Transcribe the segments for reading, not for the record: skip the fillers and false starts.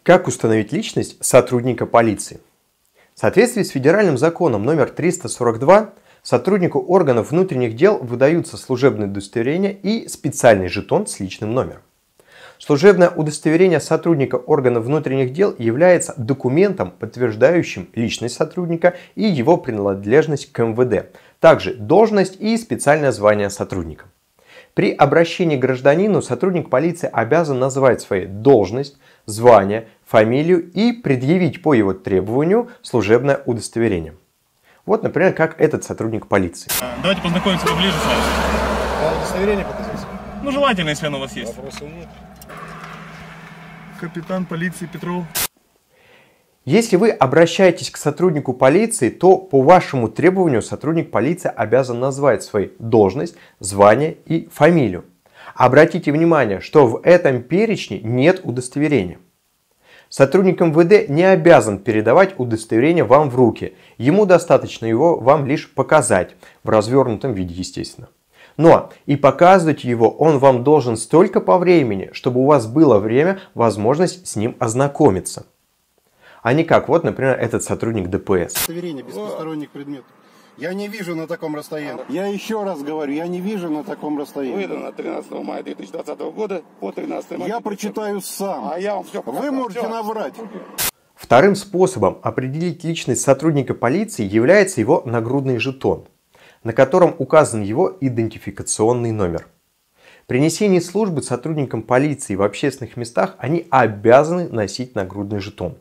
Как установить личность сотрудника полиции? В соответствии с федеральным законом номер 342 сотруднику органов внутренних дел выдаются служебное удостоверение и специальный жетон с личным номером. Служебное удостоверение сотрудника органов внутренних дел является документом, подтверждающим личность сотрудника и его принадлежность к МВД, также должность и специальное звание сотрудника. При обращении к гражданину сотрудник полиции обязан назвать свою должность, звание, фамилию и предъявить по его требованию служебное удостоверение. Вот, например, как этот сотрудник полиции. Давайте познакомимся поближе с вами. Удостоверение показать? Ну, желательно, если оно у вас есть. Вопросов нет. Капитан полиции Петров. Если вы обращаетесь к сотруднику полиции, то по вашему требованию сотрудник полиции обязан назвать свою должность, звание и фамилию. Обратите внимание, что в этом перечне нет удостоверения. Сотрудник МВД не обязан передавать удостоверение вам в руки. Ему достаточно его вам лишь показать, в развернутом виде, естественно. Но и показывать его он вам должен столько по времени, чтобы у вас было время, возможность с ним ознакомиться. А не как, вот, например, этот сотрудник ДПС. Удостоверение без посторонних предметов. Я не вижу на таком расстоянии. Я еще раз говорю, я не вижу на таком расстоянии. Выдано 13 мая 2020 года по 13 мая. Я прочитаю сам. А я вам все Вы можете наврать. Вторым способом определить личность сотрудника полиции является его нагрудный жетон, на котором указан его идентификационный номер. При несении службы сотрудникам полиции в общественных местах они обязаны носить нагрудный жетон.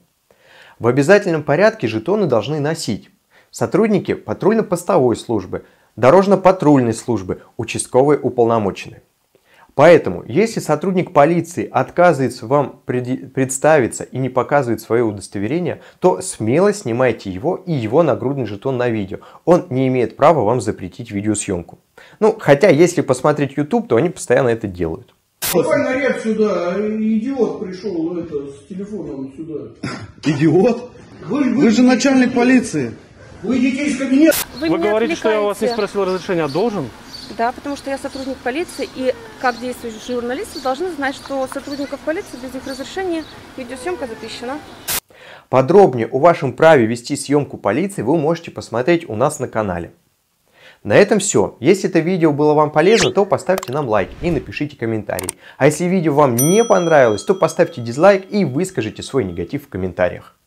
В обязательном порядке жетоны должны носить сотрудники патрульно-постовой службы, дорожно-патрульной службы, участковые уполномоченные. Поэтому, если сотрудник полиции отказывается вам представиться и не показывает свое удостоверение, то смело снимайте его и его нагрудный жетон на видео. Он не имеет права вам запретить видеосъемку. Ну, хотя, если посмотреть YouTube, то они постоянно это делают. Давай наряд сюда, идиот пришел с телефоном сюда. Идиот? Вы же начальник полиции. Вы идите из кабинета. Вы говорите, что я у вас не спросил разрешения, а должен? Да, потому что я сотрудник полиции, и как действующие журналисты должны знать, что сотрудников полиции без их разрешения видеосъемка запрещена. Подробнее о вашем праве вести съемку полиции вы можете посмотреть у нас на канале. На этом все. Если это видео было вам полезно, то поставьте нам лайк и напишите комментарий. А если видео вам не понравилось, то поставьте дизлайк и выскажите свой негатив в комментариях.